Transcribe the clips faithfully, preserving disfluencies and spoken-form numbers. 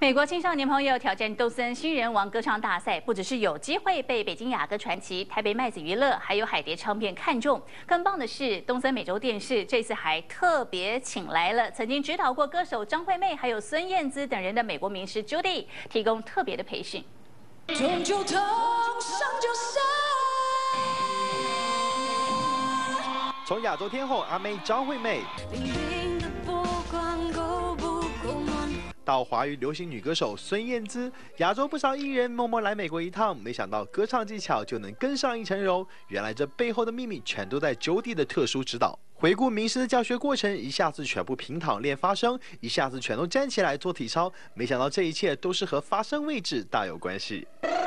美国青少年朋友挑战动森新人王歌唱大赛，不只是有机会被北京雅歌传奇、台北麦子娱乐还有海蝶唱片看中，更棒的是，东森美洲电视这次还特别请来了曾经指导过歌手张惠妹还有孙燕姿等人的美国名师 Judy， 提供特别的培训。 痛就痛，伤就伤。 从亚洲天后阿妹张惠妹。 到华语流行女歌手孙燕姿，亚洲不少艺人默默来美国一趟，没想到歌唱技巧就能更上一层楼。原来这背后的秘密全都在 Judy 的特殊指导。回顾名师的教学过程，一下子全部平躺练发声，一下子全都站起来做体操，没想到这一切都是和发声位置大有关系。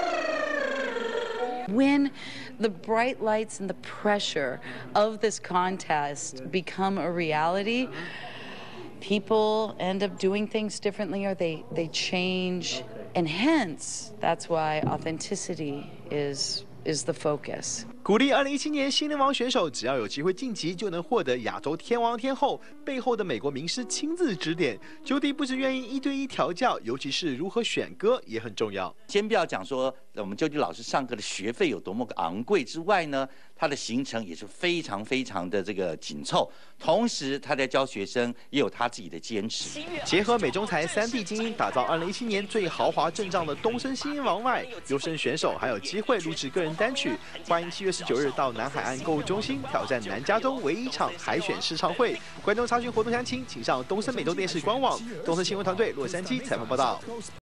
When the bright lights and the pressure of this contest become a reality, people end up doing things differently or they, they change. And hence, that's why authenticity is, is the focus. 鼓励二零一七年新人王选手，只要有机会晋级，就能获得亚洲天王天后。背后的美国名师亲自指点 ，Judy 不只愿意一对一调教，尤其是如何选歌也很重要。 先不要讲说我们 Judy 老师上课的学费有多么昂贵之外呢，他的行程也是非常非常的这个紧凑，同时他在教学生也有他自己的坚持。 结合美中台三地精英，打造二零一七年最豪华阵仗的东森新人王外，优胜选手还有机会录制个人单曲。欢迎七月十九日到南海岸购物中心挑战南加州唯一场海选试唱会。观众查询活动详情，请上东森美洲电视官网。东森新闻团队洛杉矶采访报道。